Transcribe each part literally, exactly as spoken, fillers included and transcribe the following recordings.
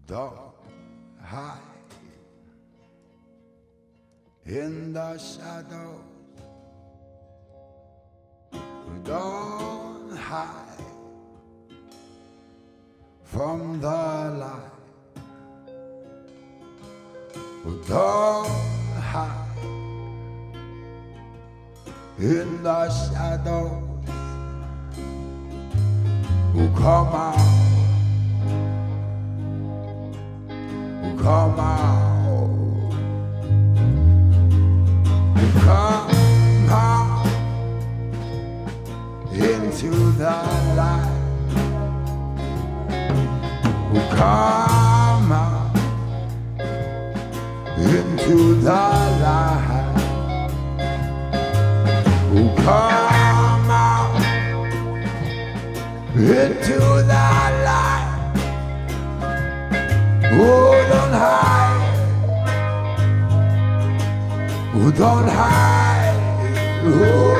Don't hide in the shadows. Don't hide from the light. Don't hide in the shadows. Come out. Come out, come out into the light. Come out into the light. Come out into the light. Oh, don't hide. Oh, don't hide. Oh.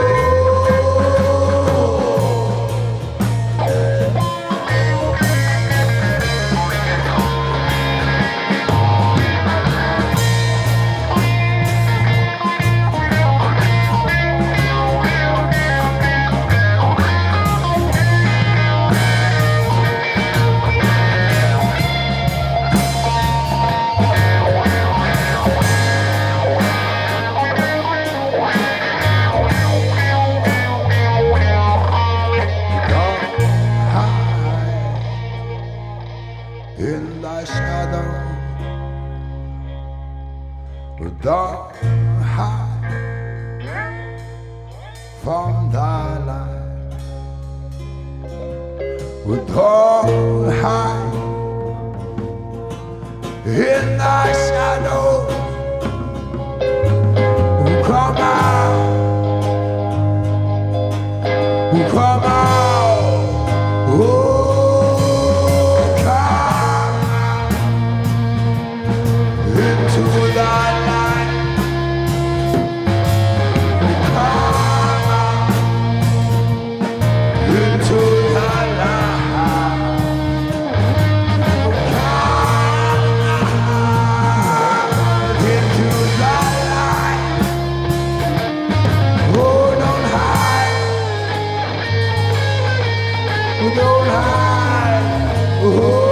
In the shadow, don't hide from the light. Don't hide in the shadow. Come out, come out. Oh. Don't hide. Oh.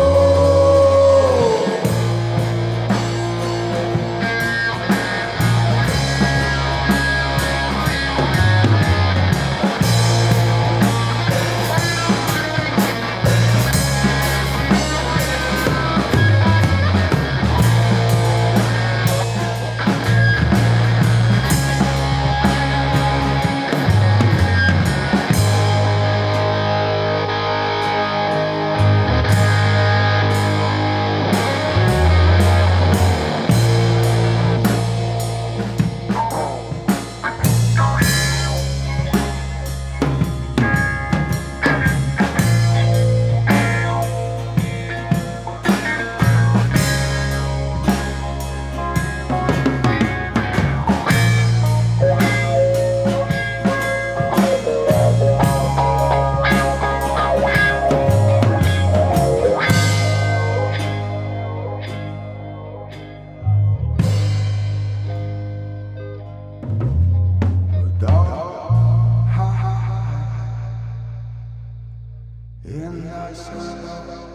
In the shadow,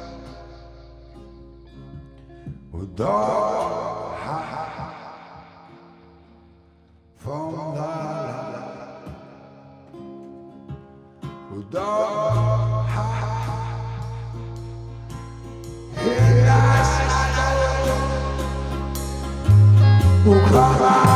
don't hide from the light. Don't hide in the shadow. Come on.